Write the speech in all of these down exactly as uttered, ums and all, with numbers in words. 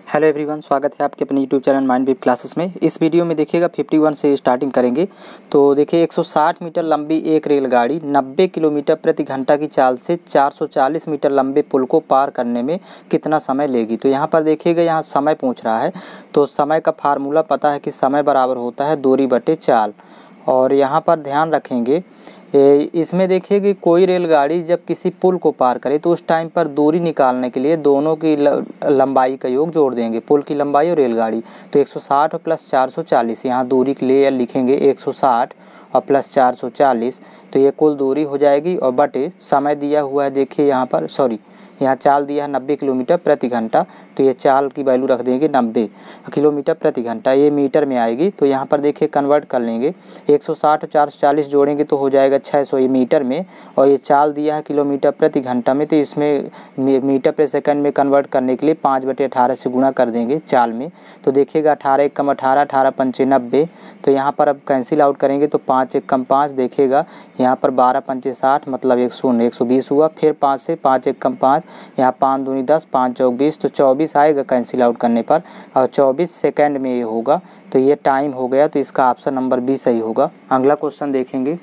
Hello everyone, स्वागत है आपके अपने YouTube channel Mind Web classes में। इस वीडियो में देखिएगा इक्यावन से स्टार्टिंग करेंगे। तो देखिए एक सौ साठ मीटर लंबी एक रेलगाड़ी नब्बे किलोमीटर प्रति घंटा की चाल से चार सौ चालीस मीटर लंबे पुल को पार करने में कितना समय लेगी। तो यहाँ पर देखिएगा, यहाँ समय पूछ रहा है तो समय का फार्मूला पता है कि समय बराबर होता है दूरी बटे चाल। और यहाँ पर ध्यान रखेंगे इसमें देखिए कि कोई रेलगाड़ी जब किसी पुल को पार करे तो उस टाइम पर दूरी निकालने के लिए दोनों की लंबाई का योग जोड़ देंगे, पुल की लंबाई और रेलगाड़ी। तो एक सौ साठ और प्लस चार सौ चालीस, यहाँ दूरी के लिए लिखेंगे एक सौ साठ और प्लस चार सौ चालीस, तो ये कुल दूरी हो जाएगी। और बटे समय दिया हुआ है, देखिए यहाँ पर सॉरी यहाँ चाल दिया है नब्बे किलोमीटर प्रति घंटा, तो ये चाल की वैल्यू रख देंगे नब्बे किलोमीटर प्रति घंटा, ये मीटर में आएगी। तो यहाँ पर देखिए कन्वर्ट कर लेंगे, एक सौ साठ और चार सौ चालीस जोड़ेंगे तो हो जाएगा छह सौ, ये मीटर में। और ये चाल दिया है किलोमीटर प्रति घंटा में, तो इसमें मीटर प्रति सेकंड में कन्वर्ट करने के लिए पाँच बटे अठारह से गुणा कर देंगे चाल में। तो देखिएगा अठारह एक कम अठारह, अठारह पंचे नब्बे, तो यहाँ पर अब कैंसिल आउट करेंगे तो पाँच एक कम पाँच, देखिएगा यहाँ पर बारह पंचे साठ, मतलब एक शून्य एक सौ बीस हुआ। फिर पाँच से पाँच एक कम पाँच, यहाँ पाँच दूनी दस, पाँच चौक बीस, तो चौबीस आएगा कैंसिल आउट करने पर, और चौबीस सेकंड में ये होगा। तो ये टाइम हो गया, तो इसका ऑप्शन नंबर बी सही होगा। अगला क्वेश्चन देखेंगे।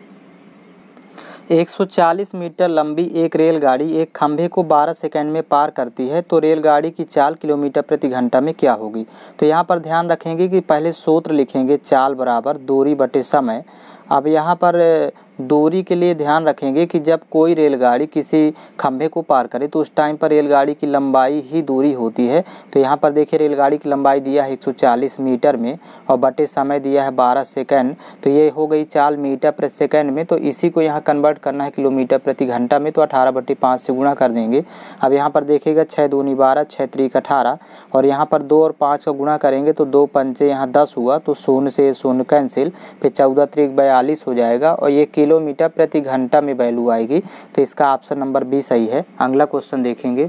एक सौ चालीस मीटर लंबी एक रेलगाड़ी एक खंभे को बारह सेकंड में पार करती है, तो रेलगाड़ी की चाल किलोमीटर प्रति घंटा में क्या होगी। तो यहाँ पर ध्यान रखेंगे कि पहले सूत्र लिखेंगे चाल बराबर दूरी बटे समय। अब यहाँ पर दूरी के लिए ध्यान रखेंगे कि जब कोई रेलगाड़ी किसी खंभे को पार करे तो उस टाइम पर रेलगाड़ी की लंबाई ही दूरी होती है। तो यहाँ पर देखिए रेलगाड़ी की लंबाई दिया है एक सौ चालीस मीटर में और बटे समय दिया है बारह सेकंड, तो ये हो गई चाल मीटर प्रति सेकंड में। तो इसी को यहाँ कन्वर्ट करना है किलोमीटर प्रति घंटा में, तो अठारह बटे पाँच से गुणा कर देंगे। अब यहाँ पर देखिएगा छः दूनी बारह, छः त्रिक अठारह, और यहाँ पर दो और पाँच का गुणा करेंगे तो दो पंचे यहाँ दस हुआ, तो शून्य से शून्य कैंसिल, फिर चौदह त्रिक बयालीस हो जाएगा, और ये किलोमीटर प्रति घंटा में वैल्यू आएगी। तो इसका ऑप्शन नंबर बी सही है। अगला क्वेश्चन देखेंगे।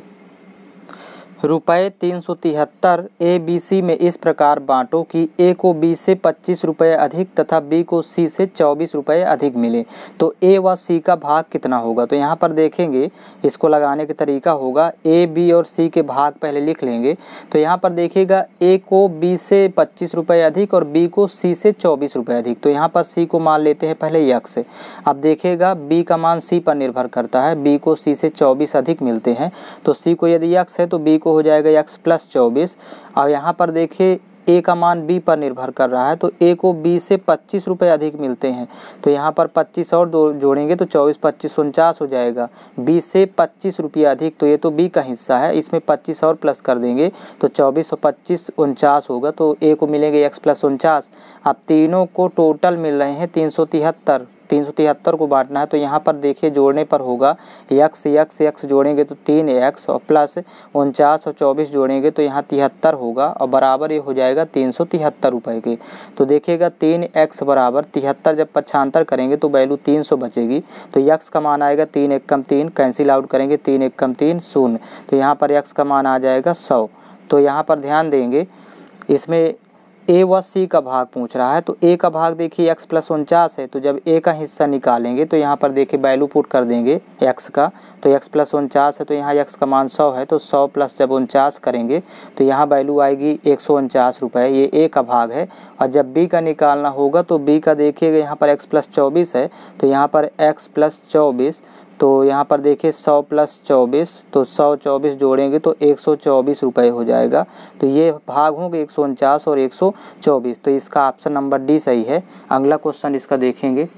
रुपये तीन सौ तिहत्तर ए बी सी में इस प्रकार बांटो कि ए को बी से पच्चीस रुपये अधिक तथा बी को सी से चौबीस रुपये अधिक मिले, तो ए व सी का भाग कितना होगा। तो यहाँ पर देखेंगे इसको लगाने का तरीका होगा, ए बी और सी के भाग पहले लिख लेंगे। तो यहाँ पर देखिएगा ए को बी से पच्चीस रुपये अधिक और बी को सी से चौबीस रुपये अधिक, तो यहाँ पर सी को मान लेते हैं पहले यक्स। अब देखिएगा बी का मान सी पर निर्भर करता है, बी को सी से चौबीस अधिक मिलते हैं, तो सी को यदि यक्स है तो बी को हो जाएगा एक्स प्लस चौबीस। और यहाँ पर देखिए ए का मान बी पर निर्भर कर रहा है, तो ए को बी से पच्चीस रुपये अधिक मिलते हैं, तो यहाँ पर पच्चीस और दो जोड़ेंगे तो चौबीस पच्चीस उनचास हो जाएगा। बी से पच्चीस रुपये अधिक, तो ये तो बी का हिस्सा है, इसमें पच्चीस और प्लस कर देंगे तो चौबीस और पच्चीस उनचास होगा, तो ए को मिलेंगे एक्स प्लस उनचास। अब तीनों को टोटल मिल रहे हैं तीन सौ तिहत्तर, तीन सौ तिहत्तर को बांटना है, तो यहाँ पर देखिए जोड़ने पर होगा यक्स यक्स यक्स जोड़ेंगे तो तीन एक्स और प्लस उनचास और चौबीस जोड़ेंगे तो यहाँ तिहत्तर होगा, और बराबर ये हो जाएगा तीन सौ तिहत्तर रुपये के। तो देखिएगा तीन एक्स बराबर तिहत्तर, जब पक्षांतर करेंगे तो वैल्यू तीन सौ बचेगी, तो यक्स का मान आएगा तीन एक कम तीन, कैंसिल आउट करेंगे तीन एक कम तीन शून्य, तो यहाँ पर यक्स का मान आ जाएगा सौ। तो यहाँ पर ध्यान देंगे इसमें ए व सी का भाग पूछ रहा है, तो ए का भाग देखिए एक्स प्लस उनचास है, तो जब ए का हिस्सा निकालेंगे तो यहाँ पर देखिए वैल्यू पुट कर देंगे एक्स का, तो एक्स प्लस उनचास है तो यहाँ एक्स का मान सौ है, तो सौ प्लस जब उनचास करेंगे तो यहाँ वैल्यू आएगी एक सौ उनचास रुपये, ये ए का भाग है। और जब बी का निकालना होगा तो बी का देखिएगा यहाँ पर एक्स प्लस चौबीस है, तो यहाँ पर एक्स प्लस चौबीस, तो यहाँ पर देखिए सौ प्लस चौबीस, तो सौ चौबीस जोड़ेंगे तो एक सौ चौबीस रुपये हो जाएगा। तो ये भाग होंगे एक सौ उनचास और एक सौ चौबीस, तो इसका ऑप्शन नंबर डी सही है। अगला क्वेश्चन इसका देखेंगे।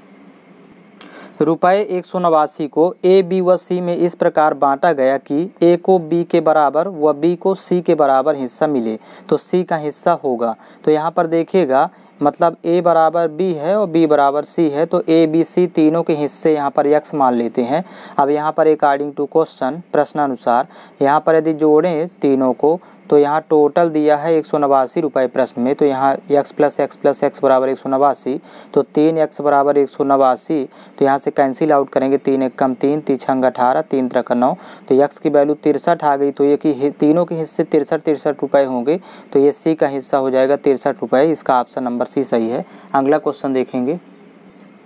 रुपये एक सौ नवासी को ए बी व सी में इस प्रकार बांटा गया कि ए को बी के बराबर व बी को सी के बराबर हिस्सा मिले, तो सी का हिस्सा होगा। तो यहाँ पर देखिएगा मतलब ए बराबर बी है और बी बराबर सी है, तो ए बी सी तीनों के हिस्से यहाँ पर यक्स मान लेते हैं। अब यहाँ पर अकॉर्डिंग टू क्वेश्चन प्रश्नानुसार यहाँ पर यदि जोड़ें तीनों को तो यहाँ टोटल दिया है एक सौ नवासी रुपये प्रश्न में, तो यहाँ x plus x plus x बराबर एक सौ नवासी, तो तीन एक्स बराबर एक सौ नवासी, तो यहाँ से कैंसिल आउट करेंगे तीन एक कम तीन, तीछंग अठारह, तीन त्रिक नौ, तो एक्स की वैल्यू तिरसठ आ गई, तो ये कि तीनों के हिस्से तिरसठ तिरसठ रुपये होंगे, तो ये सी का हिस्सा हो जाएगा तिरसठ रुपये, इसका ऑप्शन नंबर सी सही है। अगला क्वेश्चन देखेंगे।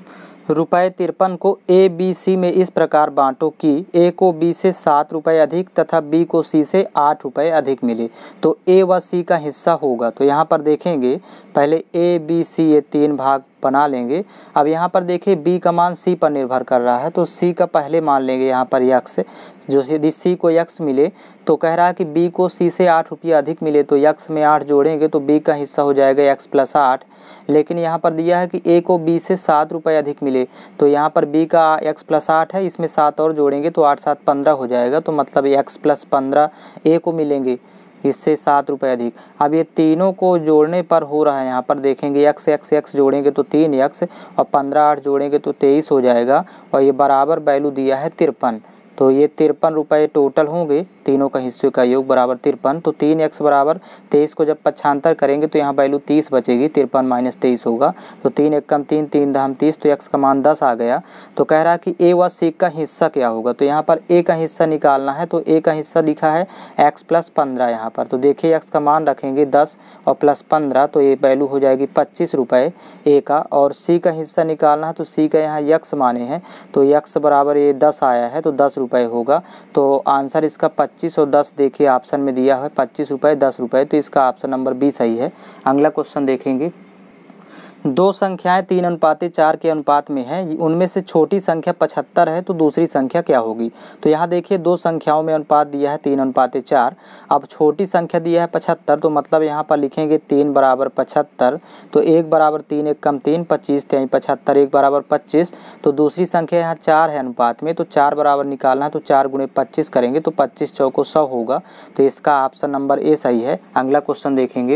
रुपये तिरपन को ए बी सी में इस प्रकार बांटो कि ए को बी से सात रुपये अधिक तथा बी को सी से आठ रुपये अधिक मिले तो ए व सी का हिस्सा होगा। तो यहाँ पर देखेंगे पहले ए बी सी ये तीन भाग बना लेंगे। अब यहाँ पर देखिए बी का मान सी पर निर्भर कर रहा है तो सी का पहले मान लेंगे यहाँ पर यक्स, जो यदि सी को यक्स मिले तो कह रहा है कि बी को सी से आठ रुपये अधिक मिले तो यक्स में आठ जोड़ेंगे तो बी का हिस्सा हो जाएगा यक्स प्लस आठ। लेकिन यहाँ पर दिया है कि ए को बी से सात रुपये अधिक मिले तो यहाँ पर बी का एक्स प्लस आठ है, इसमें सात और जोड़ेंगे तो आठ सात पंद्रह हो जाएगा। तो मतलब एक्स प्लस पंद्रह ए को मिलेंगे इससे सात रुपये अधिक। अब ये तीनों को जोड़ने पर हो रहा है, यहाँ पर देखेंगे एक्स एक्स एक्स जोड़ेंगे तो तीन एक्स और पंद्रह आठ जोड़ेंगे तो तेईस हो जाएगा और ये बराबर वैल्यू दिया है तिरपन। तो ये तिरपन रुपये टोटल होंगे, तीनों का हिस्से का योग बराबर तिरपन। तो तीन एक्स बराबर तेईस को जब पक्षांतर करेंगे तो यहाँ वैल्यू तीस बचेगी, तिरपन माइनस तेईस होगा तो तीन एक कम तीन, तीन दहम तीस, तो एक्स का मान दस आ गया। तो कह रहा है कि ए व सी का हिस्सा क्या होगा, तो यहाँ पर ए का हिस्सा निकालना है। तो ए का हिस्सा लिखा है एक्स प्लस पंद्रह यहाँ पर। तो देखिए एक्स का मान रखेंगे दस और प्लस पंद्रह तो ये वैल्यू हो जाएगी पच्चीस रुपये ए का। और सी का हिस्सा निकालना है तो सी का यहाँ यक्स माने हैं तो यक्स बराबर ये दस आया है तो दस रुपये होगा। तो आंसर इसका पच्चीस और दस देखिए ऑप्शन में दिया है, पच्चीस रुपये दस रुपये, तो इसका ऑप्शन नंबर बी सही है। अगला क्वेश्चन देखेंगे। दो संख्याएं तीन अनुपाते चार के अनुपात में हैं, उनमें से छोटी संख्या पचहत्तर है तो दूसरी संख्या क्या होगी। तो यहाँ देखिए दो संख्याओं में अनुपात दिया है तीन अनुपाते चार, अब छोटी संख्या दिया है पचहत्तर तो मतलब यहाँ पर लिखेंगे तीन बराबर पचहत्तर। तो एक बराबर तीन एक कम तीन, पच्चीस तेईस पचहत्तर, एक बराबर पच्चीस। तो दूसरी संख्या यहाँ चार है अनुपात में तो चार बराबर निकालना है तो चार गुणे पच्चीस करेंगे तो पच्चीस चौको सौ होगा। तो इसका ऑप्शन नंबर ए सही है। अगला क्वेश्चन देखेंगे।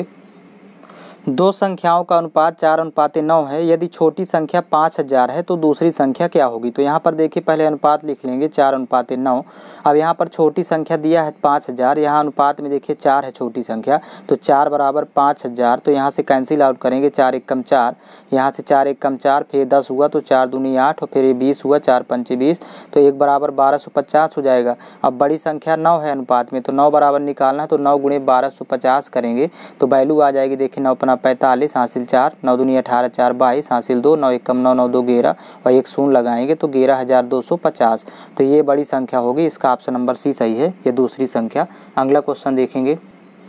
दो संख्याओं का अनुपात चार अनुपाते नौ है, यदि छोटी संख्या पाँच हज़ार है तो दूसरी संख्या क्या होगी। तो यहाँ पर देखिए पहले अनुपात लिख लेंगे चार अनुपाते नौ। अब यहाँ पर छोटी संख्या दिया है पाँच हज़ार, यहाँ अनुपात में देखिए चार है छोटी संख्या तो चार बराबर पाँच हज़ार। तो यहाँ से कैंसिल आउट करेंगे, चार एक कम चार, यहाँ से चार एक कम चार, फिर दस हुआ तो चार दूनी आठ और फिर ये बीस हुआ, चार पंचे बीस, तो एक बराबर बारह सौ पचास हो जाएगा। अब बड़ी संख्या नौ है अनुपात में तो नौ बराबर निकालना है तो नौ गुणे बारह सौ पचास करेंगे तो वैल्यू आ जाएगी देखिए नौ पना पैंतालीस, हासिल चार, नौ दूनी अठारह, चार बाईस, हासिल दो, नौ एक कम नौ, नौ दो ग्यारह और एक शून्य लगाएंगे तो ग्यारह हज़ार दो सौ पचास। तो ये बड़ी संख्या होगी, इसका ऑप्शन नंबर सी सही है, ये दूसरी संख्या। अगला क्वेश्चन देखेंगे।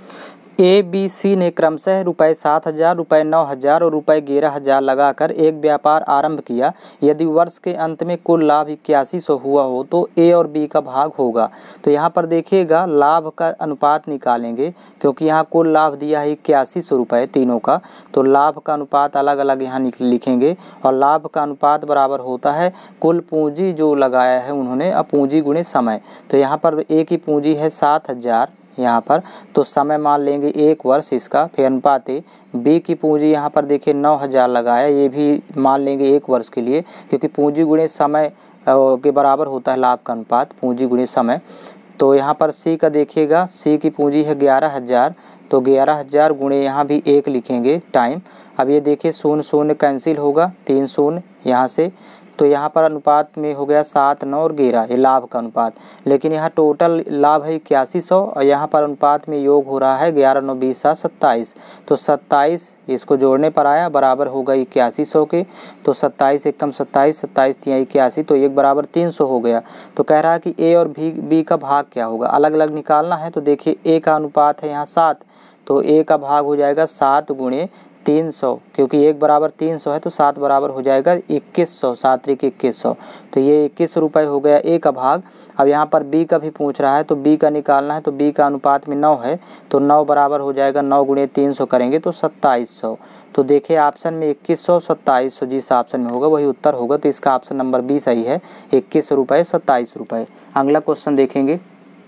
ए बी सी ने क्रमशः रुपये सात हज़ार, रुपये नौ हज़ार और रुपये ग्यारह हज़ार लगाकर एक व्यापार आरंभ किया। यदि वर्ष के अंत में कुल लाभ इक्यासी सौ हुआ हो तो ए और बी का भाग होगा। तो यहाँ पर देखिएगा लाभ का अनुपात निकालेंगे क्योंकि यहाँ कुल लाभ दिया है इक्यासी सौ रुपये तीनों का, तो लाभ का अनुपात अलग अलग यहाँ लिखेंगे और लाभ का अनुपात बराबर होता है कुल पूँजी जो लगाया है उन्होंने, अब पूँजी गुणे समय। तो यहाँ पर ए की पूँजी है सात हज़ार यहाँ पर, तो समय मान लेंगे एक वर्ष इसका, फिर अनुपाते बी की पूंजी यहाँ पर देखिए नौ हज़ार लगाया, ये भी मान लेंगे एक वर्ष के लिए क्योंकि पूंजी गुणे समय के बराबर होता है लाभ का अनुपात, पूंजी गुणे समय। तो यहाँ पर सी का देखिएगा, सी की पूंजी है ग्यारह हज़ार तो ग्यारह हज़ार गुणे यहाँ भी एक लिखेंगे टाइम। अब ये देखिए शून्य शून्य कैंसिल होगा, तीन शून्य यहाँ से, तो यहाँ पर अनुपात में हो गया सात नौ और ग्यारह, ये लाभ का अनुपात। लेकिन यहाँ टोटल लाभ है इक्यासी सौ और यहाँ पर अनुपात में योग हो रहा है ग्यारह नौ बीस सात सत्ताईस, तो सत्ताईस इसको जोड़ने पर आया बराबर होगा इक्यासी सौ के। तो सत्ताईस एक कम सत्ताईस, सत्ताईस तिया इक्यासी, तो एक बराबर तीन सौ हो गया। तो कह रहा है कि ए और बी बी का भाग क्या होगा, अलग अलग निकालना है। तो देखिए ए का अनुपात है यहाँ सात तो ए का भाग हो जाएगा सात गुणे तीन सौ, क्योंकि एक बराबर तीन सौ है तो सात बराबर हो जाएगा इक्कीस सौ, सात त्रिक इक्कीस सौ, तो ये इक्कीस रुपये हो गया ए का भाग। अब यहाँ पर बी का भी पूछ रहा है तो बी का निकालना है, तो बी का अनुपात में नौ है तो नौ बराबर हो जाएगा नौ गुणे तीन सौ करेंगे तो सत्ताईस सौ। तो देखिए ऑप्शन में इक्कीस सौ सत्ताईस सौ जिस ऑप्शन में होगा वही उत्तर होगा, तो इसका ऑप्शन नंबर बी सही है, इक्कीस रुपये सत्ताईस रुपये। अगला क्वेश्चन देखेंगे।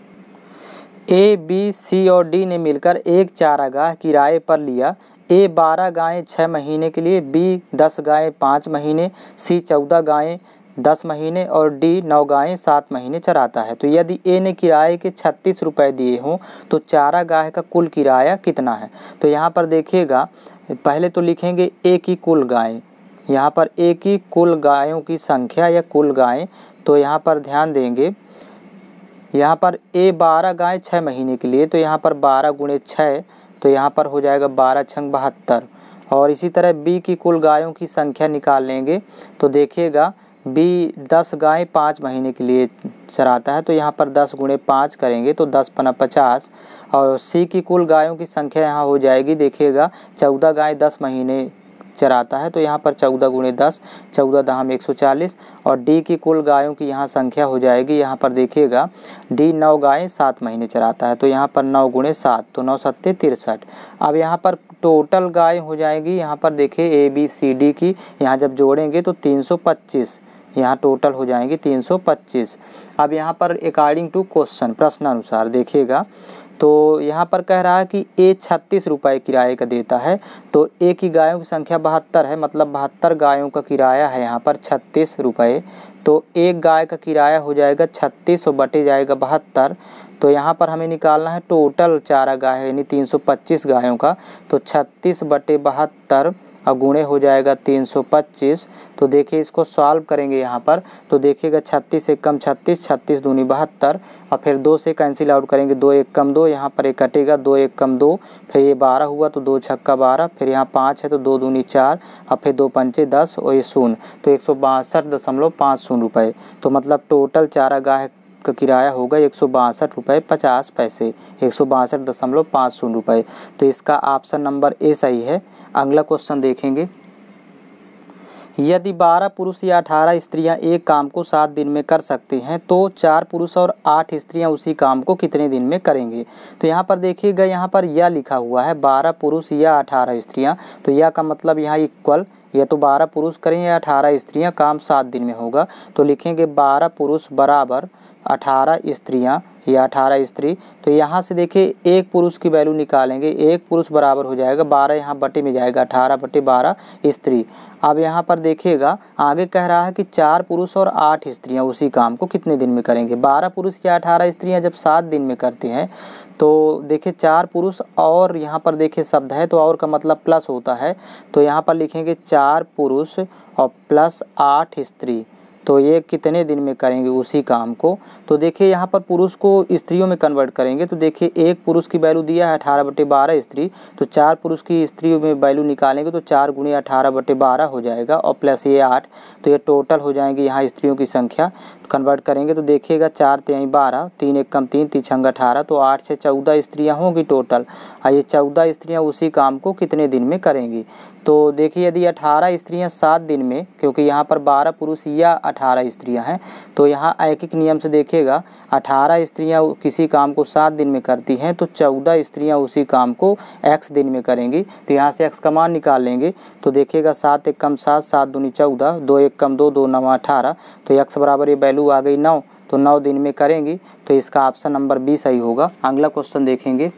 ए बी सी और डी ने मिलकर एक चारागाह किराए पर लिया। ए बारह गायें छः महीने के लिए, बी दस गायें पाँच महीने, सी चौदह गायें दस महीने और डी नौ गायें सात महीने चराता है। तो यदि ए ने किराए के छत्तीस रुपये दिए हों तो चारागाह का कुल किराया कितना है। तो यहाँ पर देखिएगा पहले तो लिखेंगे ए की कुल गायें, यहाँ पर ए की कुल गायों की संख्या या कुल गायें, तो यहाँ पर ध्यान देंगे यहाँ पर ए बारह गायें छः महीने के लिए, तो यहाँ पर बारह गुणे छः तो यहाँ पर हो जाएगा बारह छंग बहत्तर और इसी तरह बी की कुल गायों की संख्या निकाल लेंगे तो देखिएगा बी दस गाय पाँच महीने के लिए चराता है, तो यहाँ पर दस गुणे पाँच करेंगे तो दस पना पचास। और सी की कुल गायों की संख्या यहाँ हो जाएगी, देखिएगा चौदह गाय दस महीने चराता है, तो यहाँ पर चौदह गुणे दस, चौदह दहम एक सौ चालीस। और डी की कुल गायों की यहाँ संख्या हो जाएगी, यहाँ पर देखिएगा डी नौ गायें सात महीने चराता है, तो यहाँ पर नौ गुणे सात, तो नौ सत्ते तिरसठ। अब यहाँ पर टोटल गाय हो जाएगी, यहाँ पर देखिए ए बी सी डी की यहाँ जब जोड़ेंगे तो तीन सौ पच्चीस, यहाँ टोटल हो जाएंगी तीन सौ पच्चीस। अब यहाँ पर अकॉर्डिंग टू क्वेश्चन प्रश्नानुसार देखिएगा तो यहाँ पर कह रहा है कि ए छत्तीस रुपये किराए का देता है, तो ए की गायों की संख्या बहत्तर है, मतलब बहत्तर गायों का किराया है यहाँ पर छत्तीस रुपये। तो एक गाय का किराया हो जाएगा छत्तीस सौ बटे जाएगा बहत्तर, तो यहाँ पर हमें निकालना है टोटल चारा गाय यानी तीन सौ पच्चीस गायों का, तो छत्तीस बटे बहत्तर और गुणे हो जाएगा तीन सौ पच्चीस। तो देखिए इसको सॉल्व करेंगे यहाँ पर तो देखिएगा छत्तीस से कम छत्तीस, छत्तीस दूनी बहत्तर, और फिर दो से कैंसिल आउट करेंगे, दो एक कम दो, यहाँ पर एक कटेगा, दो एक कम दो, फिर ये बारह हुआ तो दो छक्का बारह, फिर यहाँ पाँच है तो दो दूनी चार, और फिर दो पंचे दस और ये शून्य, तो एक सौ बासठ दशमलव पाँच शून्य रुपये। तो मतलब टोटल चारा गाय का किराया होगा एक सौ बासठ रुपये पचास पैसे, एक सौ बासठ दशमलव पाँच शून्य रुपये। तो इसका ऑप्शन नंबर ए सही है। अगला क्वेश्चन देखेंगे, यदि बारह पुरुष या अठारह स्त्रियां एक काम को सात दिन में कर सकती हैं तो चार पुरुष और आठ स्त्रियां उसी काम को कितने दिन में करेंगे। तो यहाँ पर देखिएगा यहाँ पर यह लिखा हुआ है बारह पुरुष या अठारह स्त्रियां, तो यह का मतलब यहाँ इक्वल या तो बारह पुरुष करें या अठारह स्त्रियां, काम सात दिन में होगा। तो लिखेंगे बारह पुरुष बराबर अठारह स्त्रियां या अठारह स्त्री। तो यहाँ से देखिए एक पुरुष की वैल्यू निकालेंगे, एक पुरुष बराबर हो जाएगा बारह, यहाँ बटे में जाएगा अठारह बटे बारह स्त्री। अब यहाँ पर देखिएगा आगे कह रहा है कि चार पुरुष और आठ स्त्रियां उसी काम को कितने दिन में करेंगे। बारह पुरुष या अठारह स्त्रियां जब सात दिन में करती हैं तो देखिए चार पुरुष और यहाँ पर देखिए शब्द है तो और का मतलब प्लस होता है, तो यहाँ पर लिखेंगे चार पुरुष और प्लस आठ स्त्री, तो ये कितने दिन में करेंगे उसी काम को। तो देखिए यहाँ पर पुरुष को स्त्रियों में कन्वर्ट करेंगे, तो देखिए एक पुरुष की वैल्यू दिया है अठारह बटे बारह स्त्री, तो चार पुरुष की स्त्रियों में वैल्यू निकालेंगे तो चार गुणे अठारह बटे बारह हो जाएगा और प्लस ये आठ, तो ये टोटल हो जाएंगे यहाँ स्त्रियों की संख्या कन्वर्ट करेंगे तो देखिएगा चार तेई बारह, तीन एक कम तीन, तीन छंग अठारह, तो आठ से चौदह स्त्रियाँ होंगी टोटल। और ये चौदह स्त्रियाँ उसी काम को कितने दिन में करेंगी। तो देखिए यदि अठारह स्त्रियां सात दिन में, क्योंकि यहाँ पर बारह पुरुष या अठारह स्त्रियां हैं, तो यहाँ एक एक नियम से देखिएगा अठारह स्त्रियां किसी काम को सात दिन में करती हैं तो चौदह स्त्रियां उसी काम को एक्स दिन में करेंगी। तो यहाँ से एक्स का मान निकाल लेंगे तो देखिएगा सात एक कम सात, सात दूनी चौदह, दो एक कम दो, दो नौ अठारह, तो एक्स बराबर ये वैल्यू आ गई नौ, तो नौ दिन में करेंगी। तो इसका ऑप्शन नंबर बी सही होगा। अगला क्वेश्चन देखेंगे,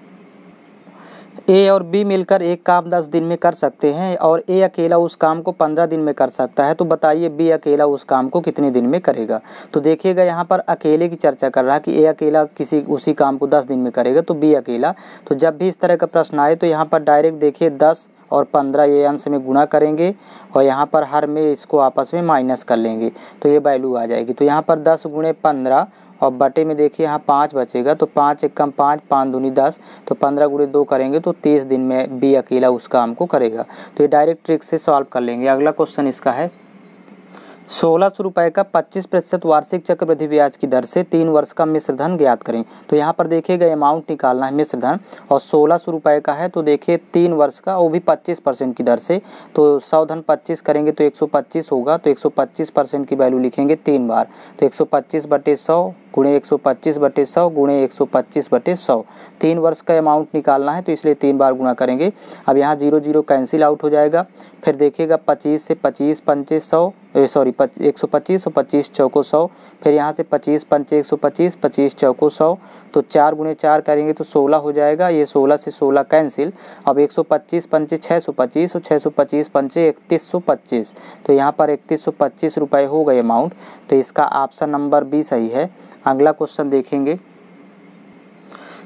ए और बी मिलकर एक काम दस दिन में कर सकते हैं और ए अकेला उस काम को पंद्रह दिन में कर सकता है, तो बताइए बी अकेला उस काम को कितने दिन में करेगा। तो देखिएगा यहाँ पर अकेले की चर्चा कर रहा है कि ए अकेला किसी उसी काम को दस दिन में करेगा, तो बी अकेला। तो जब भी इस तरह का प्रश्न आए तो यहाँ पर डायरेक्ट देखिए दस और पंद्रह ये अंश में गुणा करेंगे और यहाँ पर हर में इसको आपस में माइनस कर लेंगे तो ये वैल्यू आ जाएगी। तो यहाँ पर दस गुणे पंद्रह और बटे में देखिए यहाँ पाँच बचेगा, तो पाँच एक कम पाँच, पाँच दूनी दस, तो पंद्रह गुणे दो करेंगे तो तीस दिन में बी अकेला उस काम को करेगा। तो ये डायरेक्ट ट्रिक से सॉल्व कर लेंगे। अगला क्वेश्चन इसका है, सोलह सौ रुपये का पच्चीस प्रतिशत वार्षिक चक्रवृद्धि ब्याज की दर से तीन वर्ष का मिश्र धन ज्ञात करें। तो यहाँ पर देखिएगा अमाउंट निकालना है मिश्र धन और सोलह सौ रुपये का है, तो देखिए तीन वर्ष का वो भी पच्चीस परसेंट की दर से, तो सौ धन पच्चीस करेंगे तो एक सौ पच्चीस होगा, तो एक सौ पच्चीस परसेंट की वैल्यू लिखेंगे तीन बार, तो एक सौ पच्चीस बटे सौ गुणे एक सौ पच्चीस बटे सौ गुणे एक सौ पच्चीस बटे सौ, तीन वर्ष का अमाउंट निकालना है तो इसलिए तीन बार गुणा करेंगे। अब यहाँ जीरो जीरो कैंसिल आउट हो जाएगा, फिर देखिएगा पच्चीस से पच्चीस पंचे सौ, सॉरी एक सौ पच्चीस और पच्चीस चौको सौ, फिर यहाँ से पच्चीस पंचे एक सौ पच्चीस, पच्चीस चौको सौ, तो चार गुणे चार करेंगे तो सोलह हो जाएगा, ये सोलह से सोलह कैंसिल। अब एक सौ पच्चीस पंचे छः सौ पच्चीस और छः सौ पच्चीस पंचे इकतीस सौ पच्चीस, तो यहाँ पर इकतीस सौ पच्चीस रुपये हो गए अमाउंट, तो इसका ऑप्शन नंबर बी सही है। अगला क्वेश्चन देखेंगे,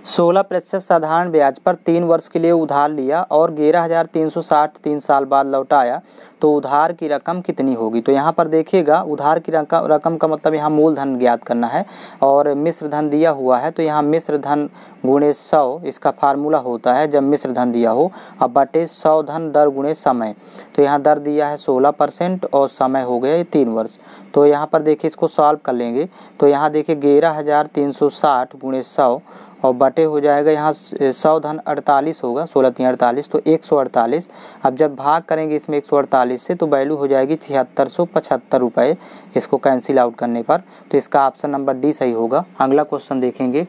सोलह प्रतिशत साधारण ब्याज पर तीन वर्ष के लिए उधार लिया और ग्यारह हज़ार तीन सौ साठ तीन साल बाद लौटाया तो उधार की रकम कितनी होगी। तो यहाँ पर देखिएगा उधार की रकम रकम का मतलब यहाँ मूलधन ज्ञात करना है और मिश्र धन दिया हुआ है तो यहाँ मिश्र धन गुणे सौ इसका फार्मूला होता है जब मिश्र धन दिया हो। अब बटे सौ धन दर गुणे समय, तो यहाँ दर दिया है सोलह परसेंट और समय हो गया तीन वर्ष। तो यहाँ पर देखिए इसको सॉल्व कर लेंगे तो यहाँ देखिए ग्यारह हज़ार तीन सौ साठ गुणे सौ और बटे हो जाएगा यहाँ सौ धन अड़तालीस होगा, सोलह तीन अड़तालीस तो एक सौ अड़तालीस। अब जब भाग करेंगे इसमें एक सौ अड़तालीस से तो वैल्यू हो जाएगी छिहत्तर सौ पचहत्तर रुपये इसको कैंसिल आउट करने पर। तो इसका ऑप्शन नंबर डी सही होगा। अगला क्वेश्चन देखेंगे,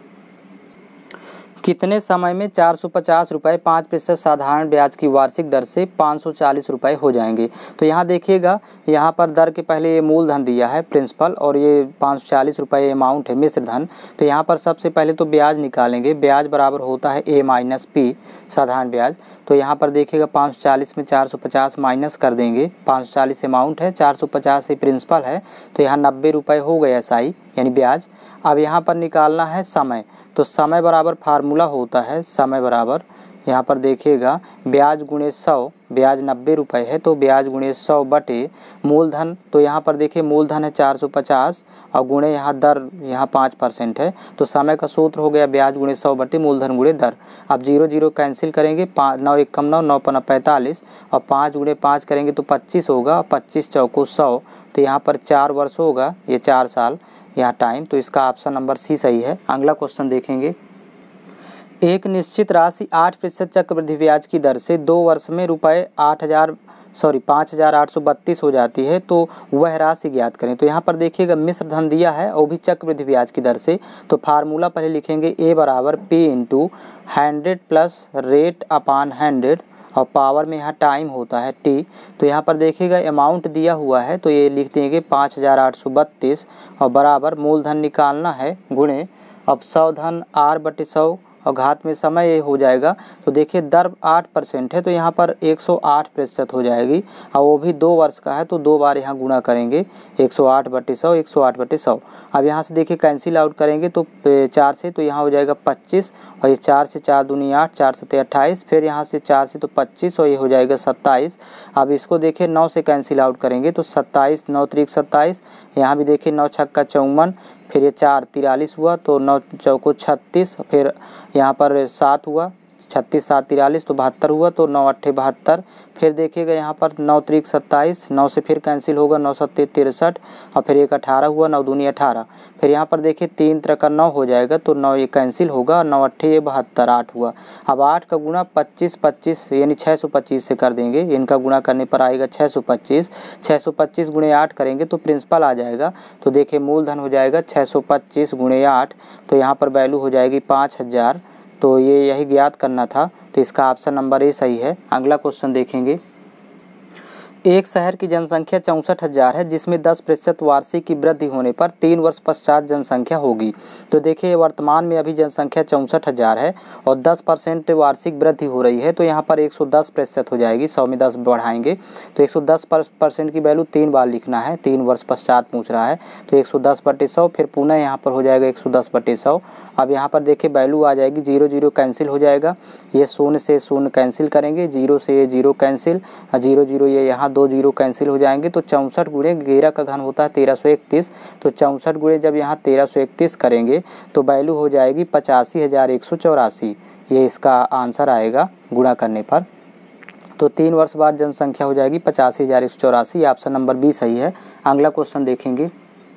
कितने समय में चार सौ पचास रुपये पाँच प्रतिशत साधारण ब्याज की वार्षिक दर से पाँच सौ चालीस रुपये हो जाएंगे। तो यहाँ देखिएगा यहाँ पर दर के पहले ये मूलधन दिया है प्रिंसिपल और ये पाँच सौ चालीस रुपये अमाउंट है मिश्र धन। तो यहाँ पर सबसे पहले तो ब्याज निकालेंगे, ब्याज बराबर होता है ए माइनस पी साधारण ब्याज। तो यहाँ पर देखिएगा पाँच सौ चालीस में चार सौ पचास माइनस कर देंगे, पाँच सौ चालीस अमाउंट है, चार सौ पचास से प्रिंसिपल है तो यहाँ नब्बे रुपये हो गया एसआई यानी ब्याज। अब यहाँ पर निकालना है समय, तो समय बराबर फार्मूला होता है समय बराबर यहाँ पर देखिएगा ब्याज गुणे सौ, ब्याज नब्बे रुपये है तो ब्याज गुणे सौ बटे मूलधन। तो यहाँ पर देखिए मूलधन है चार सौ पचास और गुणे यहाँ दर यहाँ पाँच परसेंट है तो समय का सूत्र हो गया ब्याज गुणे सौ बटे मूलधन गुणे दर। अब जीरो जीरो कैंसिल करेंगे, पाँच नौ एक कम नौ नौ पन्ना पैंतालीस और पाँच गुणे पाँच करेंगे तो पच्चीस होगा, पच्चीस चौको सौ तो यहाँ पर चार वर्ष होगा, ये चार साल यहाँ टाइम। तो इसका ऑप्शन नंबर सी सही है। अगला क्वेश्चन देखेंगे, एक निश्चित राशि आठ प्रतिशत चक्रवृद्धि ब्याज की दर से दो वर्ष में रुपये आठ हज़ार सॉरी पाँच हज़ार आठ सौ बत्तीस हो जाती है तो वह राशि ज्ञात करें। तो यहाँ पर देखिएगा मिश्र धन दिया है और भी चक्रवृद्धि ब्याज की दर से, तो फार्मूला पहले लिखेंगे ए बराबर P into hundred plus rate upon hundred और पावर में यहाँ टाइम होता है टी। तो यहाँ पर देखिएगा अमाउंट दिया हुआ है तो ये लिख देंगे पाँच हज़ार आठ सौ बत्तीस और बराबर मूलधन निकालना है गुणे अब सौ धन आर बटे सौ और घात में समय ये हो जाएगा। तो देखिए दर आठ परसेंट है तो यहाँ पर एक सौ आठ प्रतिशत हो जाएगी और वो भी दो वर्ष का है तो दो बार यहाँ गुणा करेंगे एक सौ आठ बटे सौ एक सौ आठ बटे सौ। अब यहाँ से देखिए कैंसिल आउट करेंगे तो चार से तो यहाँ हो जाएगा पच्चीस और ये चार से चार दूनी आठ, चार सत्ते अट्ठाईस, फिर यहाँ से चार से तो पच्चीस और ये हो जाएगा सत्ताईस। अब इसको देखिए नौ से कैंसिल आउट करेंगे तो सत्ताईस नौ त्रिक सत्ताईस, यहाँ भी देखिए नौ छक्का चौवन, फिर ये चार तिरालीस हुआ तो नौ चौको छत्तीस, फिर यहाँ पर सात हुआ छत्तीस सात तिरालीस तो बहत्तर हुआ तो नौ अट्ठे बहत्तर, फिर देखिएगा यहाँ पर नौ त्रिक सत्ताईस, नौ से फिर कैंसिल होगा नौ सत्ते तिरसठ और फिर एक अठारह हुआ, नौ दूनी अठारह, फिर यहाँ पर देखिए तीन तरह नौ हो जाएगा तो नौ ये कैंसिल होगा, नौ अट्ठे ये बहत्तर, आठ हुआ। अब आठ का गुणा पच्चीस पच्चीस यानी छः सौ पच्चीस से कर देंगे, इनका गुणा करने पर आएगा छः सौ पच्चीस, छः सौ पच्चीस गुणे आठ करेंगे तो प्रिंसिपल आ जाएगा। तो देखिए मूलधन हो जाएगा छः सौ पच्चीस गुणे आठ तो यहाँ पर वैल्यू हो जाएगी पाँच हज़ार। तो ये यही ज्ञात करना था तो इसका ऑप्शन नंबर ए सही है। अगला क्वेश्चन देखेंगे, एक शहर की जनसंख्या चौंसठ हज़ार है जिसमें दस प्रतिशत वार्षिक की वृद्धि होने पर तीन वर्ष पश्चात जनसंख्या होगी। तो देखिए वर्तमान में अभी जनसंख्या चौंसठ हज़ार है और दस परसेंट वार्षिक वृद्धि हो रही है तो यहाँ पर एक सौ दस प्रतिशत हो जाएगी, सौ में दस बढ़ाएंगे तो एक सौ दस परसेंट की वैल्यू तीन बार लिखना है, तीन वर्ष पश्चात पूछ रहा है तो एक सौ दस बटे सौ, फिर पुनः यहाँ पर हो जाएगा एक सौ दस बटे सौ। अब यहाँ पर देखिए वैल्यू आ जाएगी, जीरो जीरो कैंसिल हो जाएगा, ये शून्य से शून्य कैंसिल करेंगे, जीरो से ये जीरो कैंसिल, जीरो जीरो ये यहाँ दो जीरो कैंसिल हो जाएंगे तो चौंसठ गुणे ग्यारह का घन होता है तेरह सौ इकतीस, तो चौंसठ गुणे जब यहाँ तेरह सौ इकतीस करेंगे तो वैल्यू हो जाएगी पचासी हज़ार एक सौ चौरासी, ये इसका आंसर आएगा गुणा करने पर। तो तीन वर्ष बाद जनसंख्या हो जाएगी पचासी हज़ार एक सौ चौरासी, ऑप्शन नंबर बी सही है। अगला क्वेश्चन देखेंगे,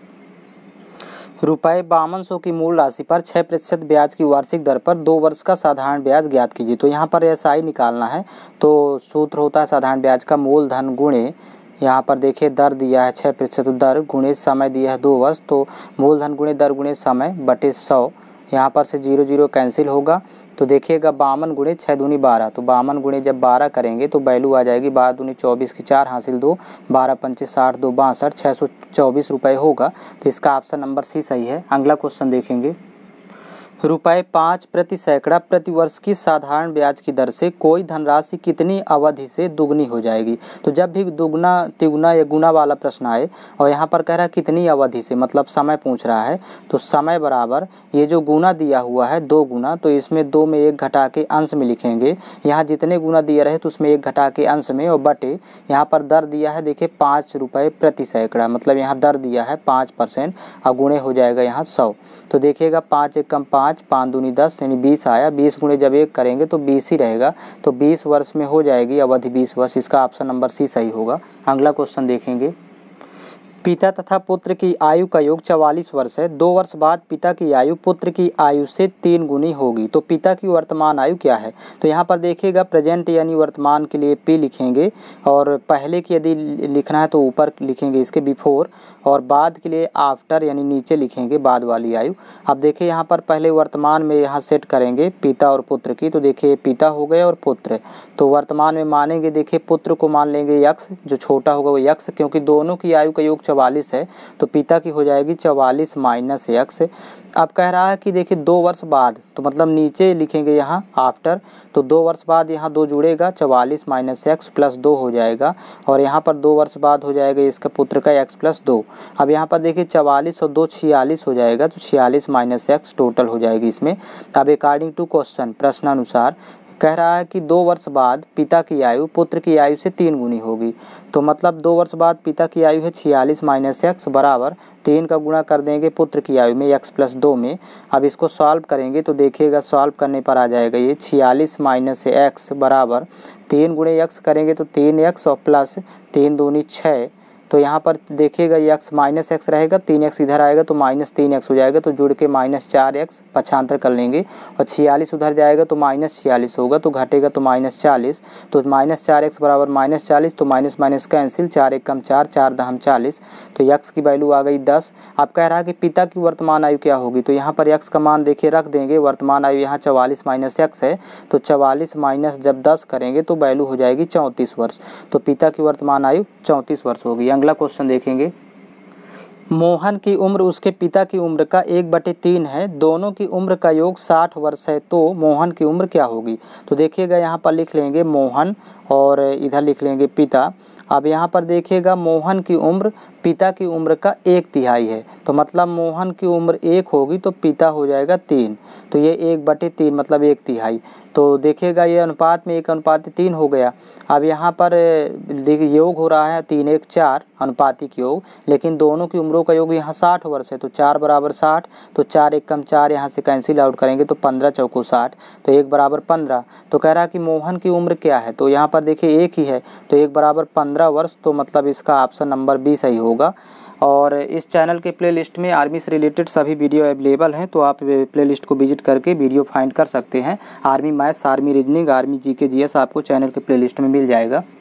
रुपये बावन सौ की मूल राशि पर छः प्रतिशत ब्याज की वार्षिक दर पर दो वर्ष का साधारण ब्याज ज्ञात कीजिए। तो यहाँ पर एस आई निकालना है तो सूत्र होता है साधारण ब्याज का मूलधन गुणे यहाँ पर देखिए दर दिया है छः प्रतिशत दर गुणे समय दिया है दो वर्ष तो मूलधन गुणे दर गुणे समय बटे सौ, यहाँ पर से जीरो जीरो कैंसिल होगा तो देखिएगा बावन गुणे छः दूनी बारह, तो बावन गुणे जब बारह करेंगे तो वैल्यू आ जाएगी बारह दूनी चौबीस की चार हासिल दो, बारह पंचे साठ दो बासठ, छः सौ चौबीस रुपये होगा। तो इसका ऑप्शन नंबर सी सही है। अगला क्वेश्चन देखेंगे, रुपये पाँच प्रति सैकड़ा प्रति वर्ष की साधारण ब्याज की दर से कोई धनराशि कितनी अवधि से दुगनी हो जाएगी। तो जब भी दुगना तिगुना या गुना वाला प्रश्न आए और यहाँ पर कह रहा है कितनी अवधि से, मतलब समय पूछ रहा है, तो समय बराबर ये जो गुना दिया हुआ है दो गुना, तो इसमें दो में एक घटा के अंश में लिखेंगे। यहाँ जितने गुना दिया रहे तो उसमें एक घटा के अंश में, और बटे यहाँ पर दर दिया है देखिए पाँच रुपये प्रति सैकड़ा, मतलब यहाँ दर दिया है पाँच परसेंट और गुणे हो जाएगा यहाँ सौ। तो देखिएगा पाँच एक कम पाँच, पाँच दूनी दस यानी बीस आया। बीस गुणे जब एक करेंगे तो बीस ही रहेगा, तो बीस वर्ष में हो जाएगी अवधि बीस वर्ष। इसका ऑप्शन नंबर सी सही होगा। अगला क्वेश्चन देखेंगे। पिता तथा पुत्र की आयु का योग चवालीस वर्ष है। दो वर्ष बाद पिता की आयु पुत्र की आयु से तीन गुनी होगी। तो पिता की वर्तमान आयु क्या है। तो यहाँ पर देखिएगा प्रेजेंट यानी वर्तमान के लिए पी लिखेंगे, और पहले की यदि लिखना है तो ऊपर लिखेंगे इसके बिफोर, और बाद के लिए आफ्टर यानी नीचे लिखेंगे बाद वाली आयु। अब देखिए यहाँ पर पहले वर्तमान में यहाँ सेट करेंगे पिता और पुत्र की। तो देखिए पिता हो गए और पुत्र, तो वर्तमान में मानेंगे देखिए पुत्र को मान लेंगे यक्स, जो छोटा होगा वो यक्स, क्योंकि दोनों की आयु का योग चवालीस है तो पिता की हो जाएगी चवालीस माइनस यक्स। अब कह रहा है कि देखिए दो वर्ष बाद, तो मतलब नीचे लिखेंगे यहाँ आफ्टर, तो दो वर्ष बाद यहाँ दो जुड़ेगा, चवालीस माइनस एक्स प्लस दो हो जाएगा, और यहाँ पर दो वर्ष बाद हो जाएगा इसका पुत्र का एक्स प्लस दो। अब यहाँ पर देखिए चवालीस और दो छियालीस हो जाएगा, तो छियालीस माइनस एक्स टोटल हो जाएगी इसमें। अब अकॉर्डिंग टू क्वेश्चन प्रश्नानुसार कह रहा है कि दो वर्ष बाद पिता की आयु पुत्र की आयु से तीन गुनी होगी। तो मतलब दो वर्ष बाद पिता की आयु है छियालीस माइनस एक्स बराबर तीन का गुणा कर देंगे पुत्र की आयु में एक्स प्लस दो में। अब इसको सॉल्व करेंगे तो देखिएगा सॉल्व करने पर आ जाएगा ये छियालीस माइनस एक्स बराबर तीन गुणे एक्स करेंगे तो तीन एक्स और प्लस तीन दूनी छः। तो यहाँ पर देखिएगा एक्स माइनस एक्स रहेगा, तीन एक्स इधर आएगा तो माइनस तीन एक्स हो जाएगा, तो जुड़ के माइनस चार एक्स पक्षांतर कर लेंगे, और छियालीस उधर जाएगा तो माइनस छियालीस होगा, तो घटेगा तो माइनस चालीस, तो माइनस चार एक्स बराबर माइनस चालीस, तो माइनस माइनस कैंसिल, चार एक कम चार, चार दहम चालीस, तो एक्स की वैल्यू आ गई दस। अब कह रहा है कि पिता की वर्तमान आयु क्या होगी। तो यहाँ पर एक्स का मान देखिए रख देंगे, वर्तमान आयु यहाँ चवालीस माइनस एक्स है, तो चवालीस माइनस जब दस करेंगे तो वैल्यू हो जाएगी चौंतीस वर्ष। तो पिता की वर्तमान आयु चौंतीस वर्ष होगी। अगला क्वेश्चन देखेंगे। मोहन की उम्र उसके पिता की उम्र का एक बटे तीन है, दोनों की उम्र का योग साठ वर्ष है, तो मोहन की उम्र क्या होगी। तो देखिएगा यहाँ पर लिख लेंगे मोहन और इधर लिख लेंगे पिता। अब यहाँ पर देखिएगा मोहन की उम्र पिता की उम्र का एक तिहाई है, तो मतलब मोहन की उम्र एक होगी तो पिता हो जाएगा तीन, तो ये एक बटे तीन मतलब एक तिहाई। तो देखिएगा ये अनुपात में एक अनुपात तीन हो गया। अब यहाँ पर योग हो रहा है तीन एक चार अनुपातिक योग, लेकिन दोनों की उम्रों का योग यहाँ साठ वर्ष है, तो चार बराबर साठ, तो चार एक कम चार यहाँ से कैंसिल आउट करेंगे तो पंद्रह चौको साठ, तो एक बराबर पंद्रह। तो कह रहा है कि मोहन की उम्र क्या है। तो यहाँ पर देखिए एक ही है, तो एक बराबर पंद्रह वर्ष, तो मतलब इसका ऑप्शन नंबर बी सही होगा। और इस चैनल के प्लेलिस्ट में आर्मी से रिलेटेड सभी वीडियो अवेलेबल हैं, तो आप प्लेलिस्ट को विजिट करके वीडियो फाइंड कर सकते हैं। Army maths, army reasoning, army GK GS आपको चैनल के प्लेलिस्ट में मिल जाएगा।